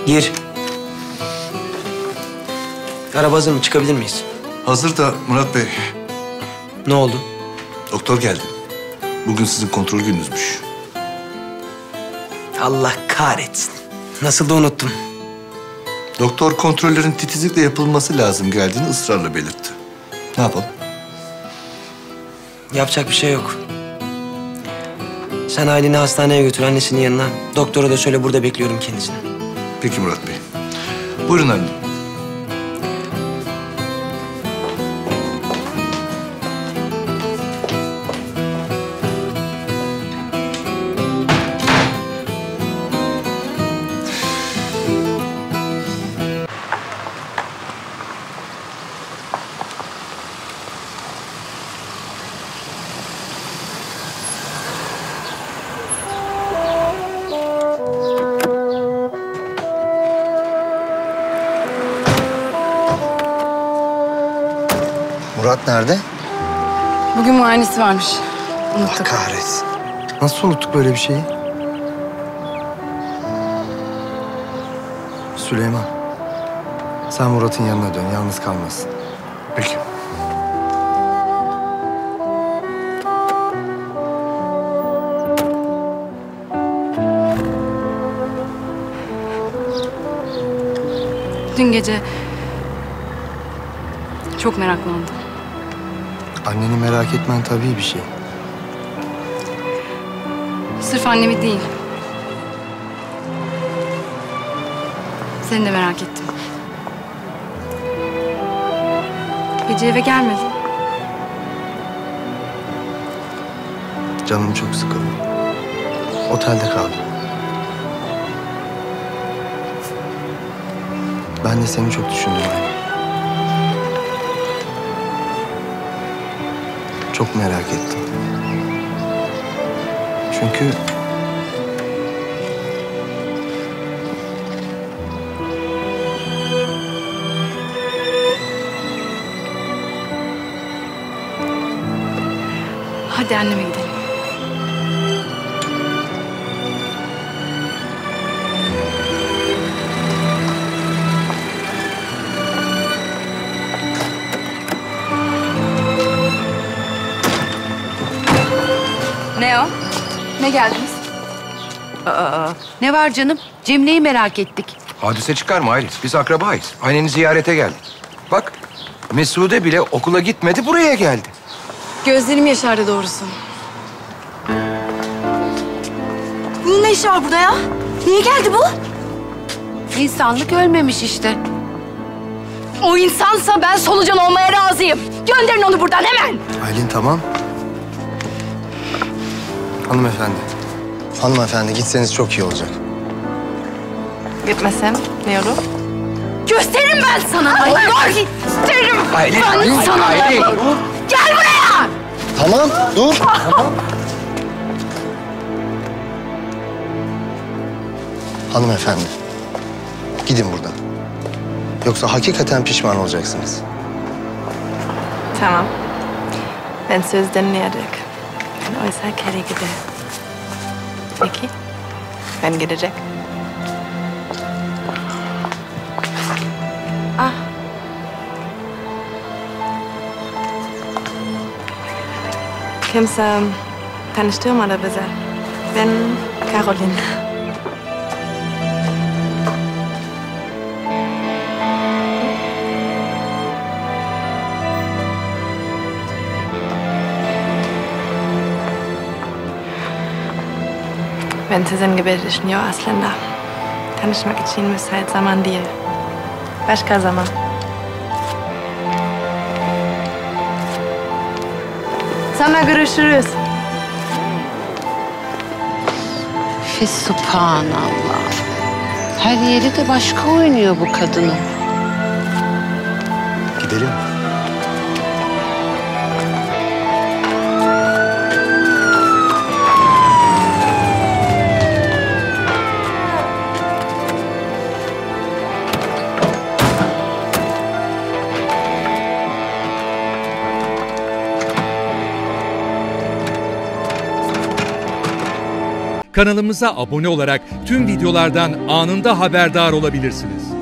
Gir. Araba hazır mı? Çıkabilir miyiz? Hazır da Murat Bey. Ne oldu? Doktor geldi. Bugün sizin kontrol gününüzmüş. Allah kahretsin. Nasıl da unuttum. Doktor kontrollerin titizlikle yapılması lazım geldiğini ısrarla belirtti. Ne yapalım? Yapacak bir şey yok. Sen Aylin'i hastaneye götür, annesinin yanına. Doktora da söyle, burada bekliyorum kendisini. Peki Murat Bey. Buyurun anne. Murat nerede? Bugün muayenesi varmış. Allah Unuttuk. kahretsin. Nasıl unuttuk böyle bir şeyi? Süleyman, sen Murat'ın yanına dön, yalnız kalmasın. Peki. Dün gece çok meraklandım. Anneni merak etmen tabii bir şey. Sırf annemi değil. Seni de merak ettim. Gece eve gelmedin. Canım çok sıkıldı. Otelde kaldım. Ben de seni çok düşündüm anne. Çok merak ettim. Çünkü Hadi anneme gidelim. Ne o? Ne geldiniz? Ne var canım? Cemre'yi merak ettik. Hadise çıkar mı Aylis? Biz akrabayız. Anneni ziyarete geldik. Bak, Mesude bile okula gitmedi, buraya geldi. Gözlerim yaşardı doğrusu. Bunun ne işi var burada ya? Niye geldi bu? İnsanlık ölmemiş işte. O insansa ben solucan olmaya razıyım. Gönderin onu buradan hemen. Aylin tamam. Hanımefendi. Hanımefendi gitseniz çok iyi olacak. Gitmesem ne olur? Gösteririm ben sana. Gösteririm Aylin, ben sana. Aylin. Gel buraya. Tamam, dur. Tamam. Hanımefendi, gidin buradan. Yoksa hakikaten pişman olacaksınız. Tamam. Ben söz dinledik. Ben oysa kere gider. Peki. Ben gidecek. Ah. Kimse tanıştırmadı bize. Ben Caroline. Ben sizin gibi düşünüyor aslında. Tanışmak için müsait zaman değil. Başka zaman. Sonra görüşürüz. Fesubhanallah. Her yeri de başka oynuyor bu kadının. Gidelim. Kanalımıza abone olarak tüm videolardan anında haberdar olabilirsiniz.